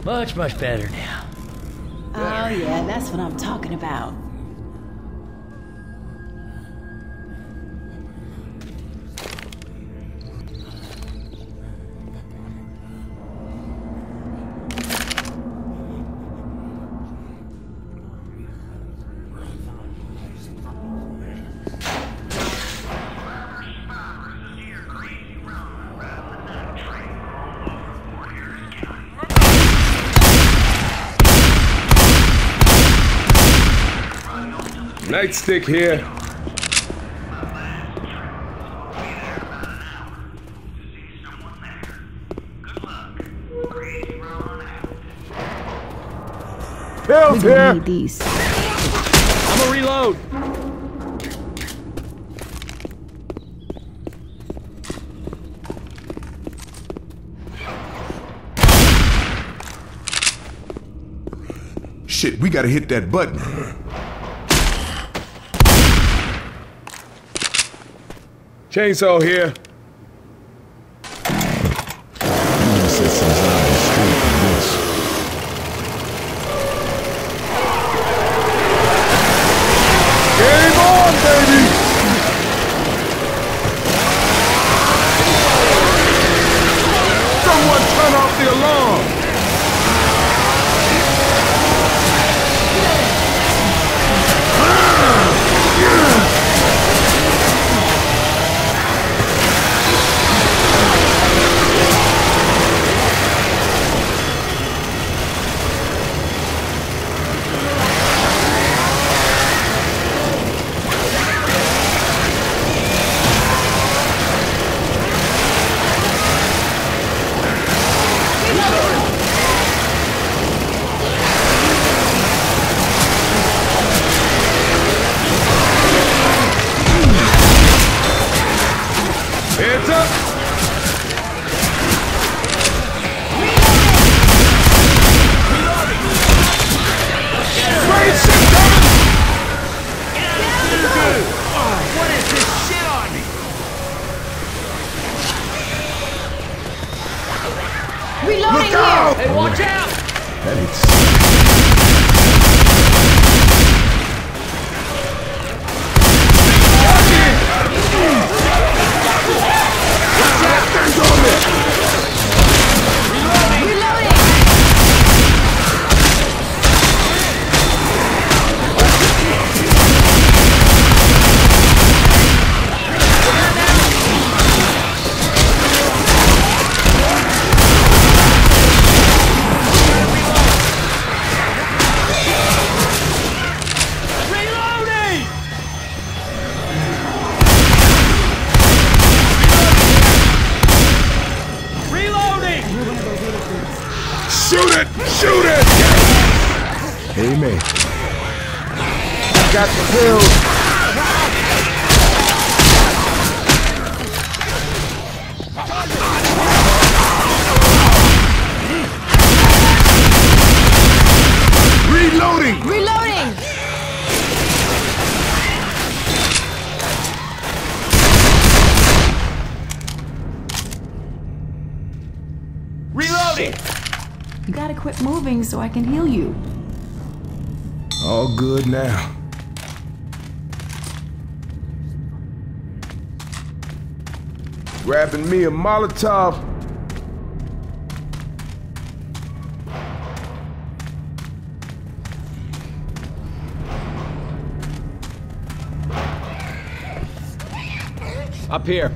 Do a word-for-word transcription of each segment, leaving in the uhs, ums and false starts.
Much, much better now. Oh yeah, that's what I'm talking about. Nightstick here. Pills here. Need these. I'm a reload. Shit, we gotta hit that button. Chainsaw here. Game on, baby! Someone turn off the alarm! Heads up! Great shit coming! What is this shit on me? Reloading Look here! out! Hey, watch out! That is... Reloading! Reloading! Reloading! Shoot it! Shoot it! Amen. Got the pills. Reloading! Reloading! Reloading! You gotta quit moving so I can heal you. All good now. Grabbing me a Molotov. Up here.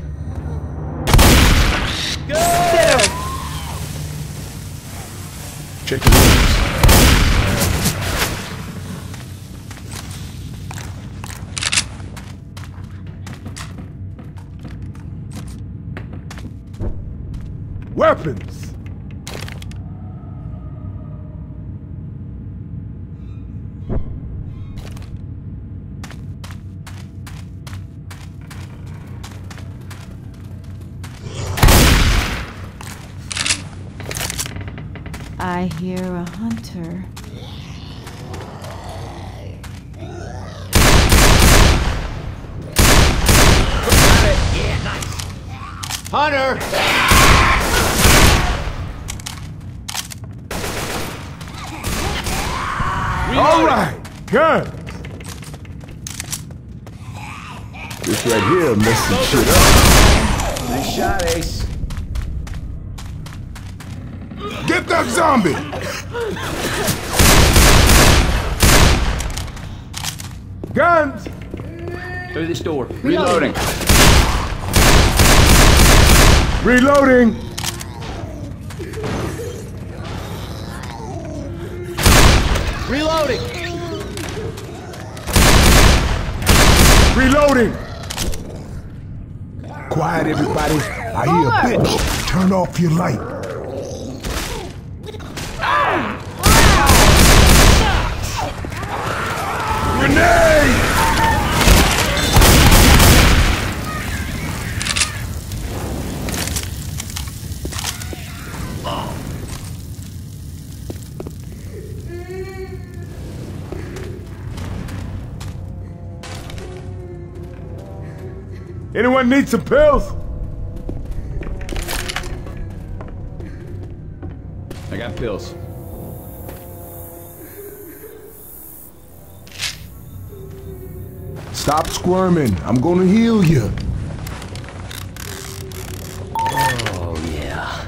Check the rooms. Weapons! I hear a hunter. Yeah, nice. Hunter! All right, gun. This right here messing shit up. Nice shot, Ace. Get that zombie. Guns. Through this door. Reloading. Reloading. Reloading. Reloading. Quiet, everybody. I hear a bitch. Turn off your light. Grenade! Anyone need some pills? I got pills. Stop squirming. I'm gonna heal you. Oh, yeah.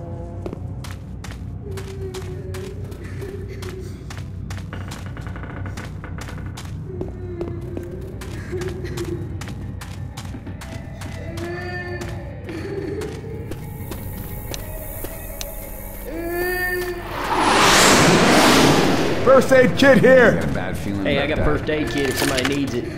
First aid kit here. Got a bad feeling. Hey, I got first aid kit if somebody needs it.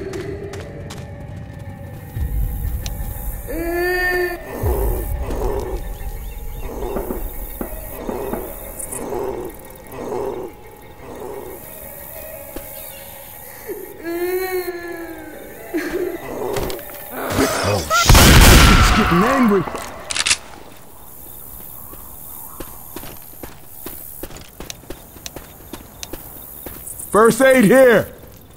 It's getting angry. First aid here.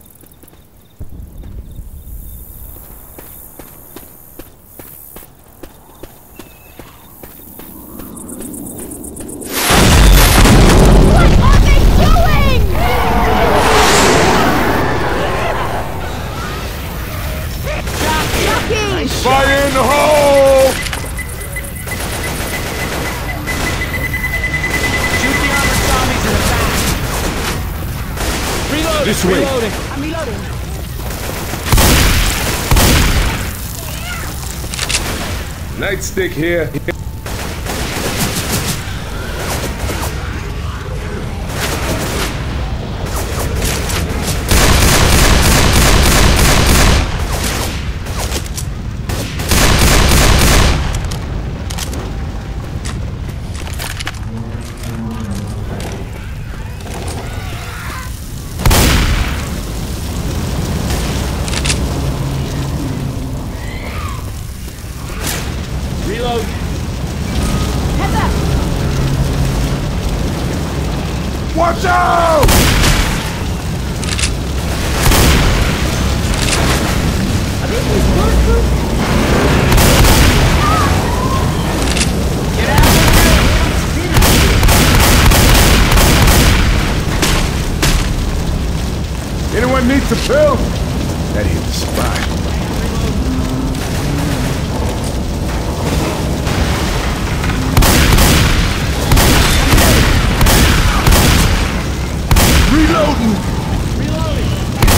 Fire in the hole! Shoot the armored zombies in the back. Reloading. This way. Reloading. I'm reloading. Nightstick here. Reload. Heads up. Watch out! Are these bulletproof? Get out of here! Anyone needs a pill? That hit the spot. Reloading! Reloading.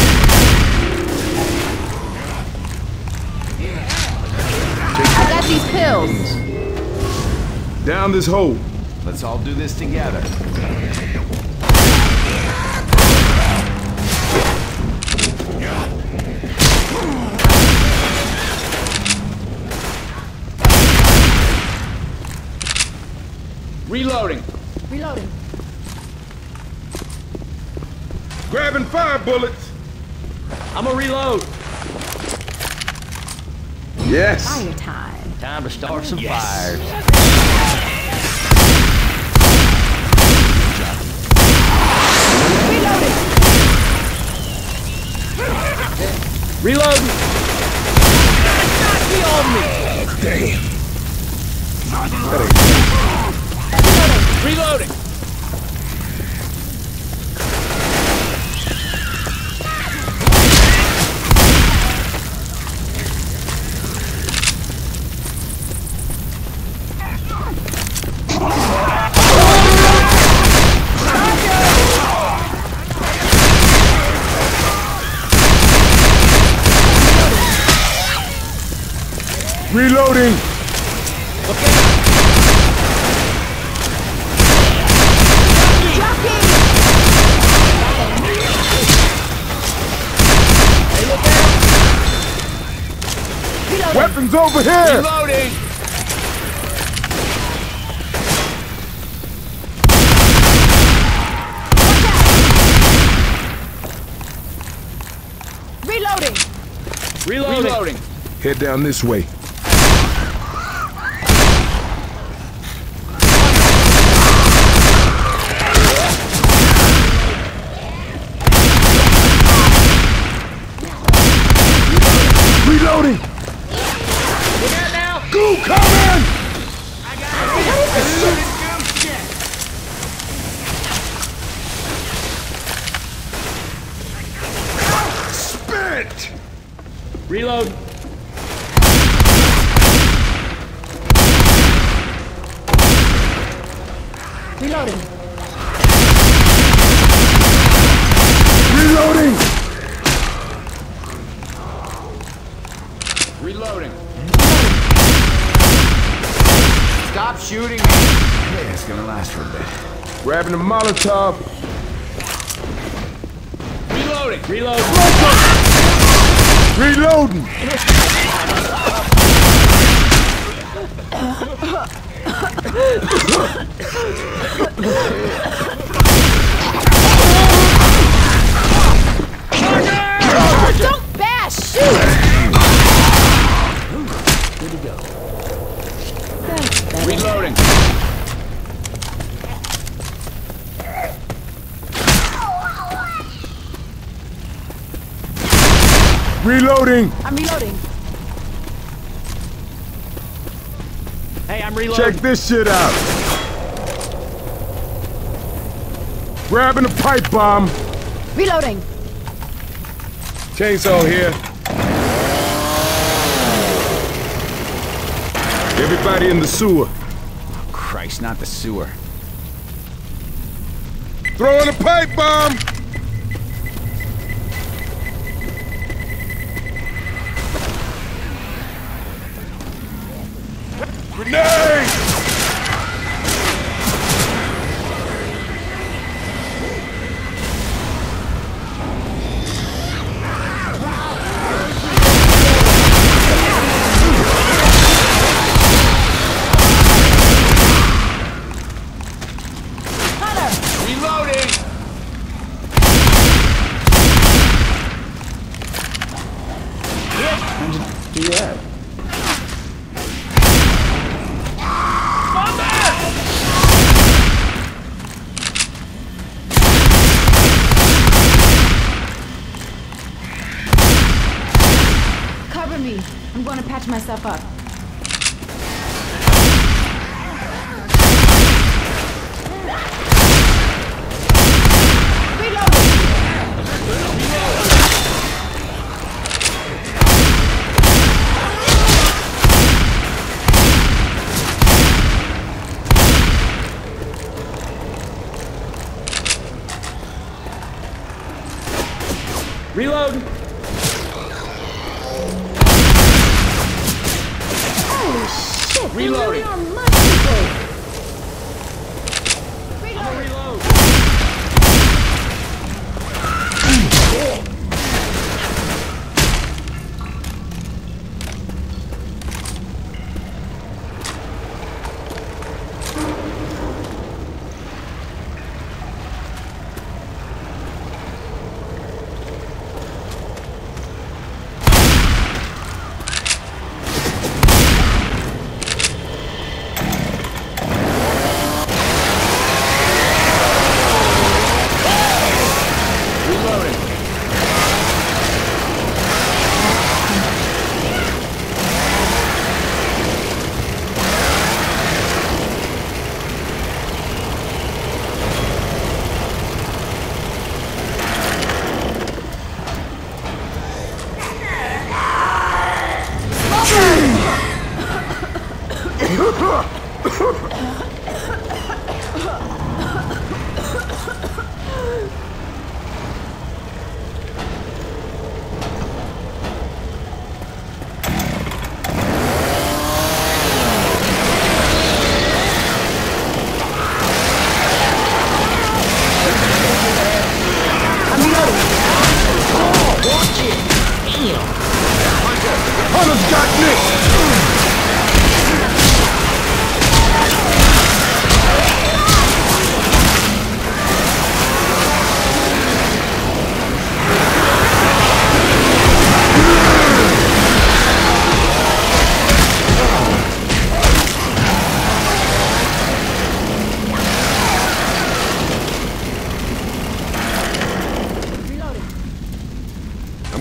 I got these pills. Down this hole. Let's all do this together. Reloading. Reloading. Grabbing fire bullets. I'm a reload. Yes. Fire time. Time to start some fires. Reloading. Reloading. Not be on me. Damn. Reloading. Reloading! Jockey! Reloading. Weapons over here! Reloading! Reloading. Reloading! Reloading! Head down this way. Reloading! Look out now! Goo coming! I got it! Spit! Reload! Reloading. Reloading! Reloading! Stop shooting me! Yeah, it's gonna last for a bit. Grabbing a Molotov. Reloading! Reload! Reloading! Don't bash! Shoot! Good to go. That's better. Reloading! Reloading! I'm reloading. Hey, I'm reloading. Check this shit out. Grabbing a pipe bomb. Reloading. Chainsaw here. Everybody in the sewer. Oh, Christ, not the sewer. Throwing a pipe bomb. Grenade! Reloading! Do that. Cover me. I'm going to patch myself up. Reload! Holy shit! They Reloading. really are much people. I'm Reloading. reload!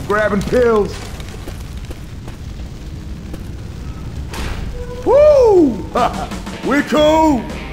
grabbing pills. Woo! We cool!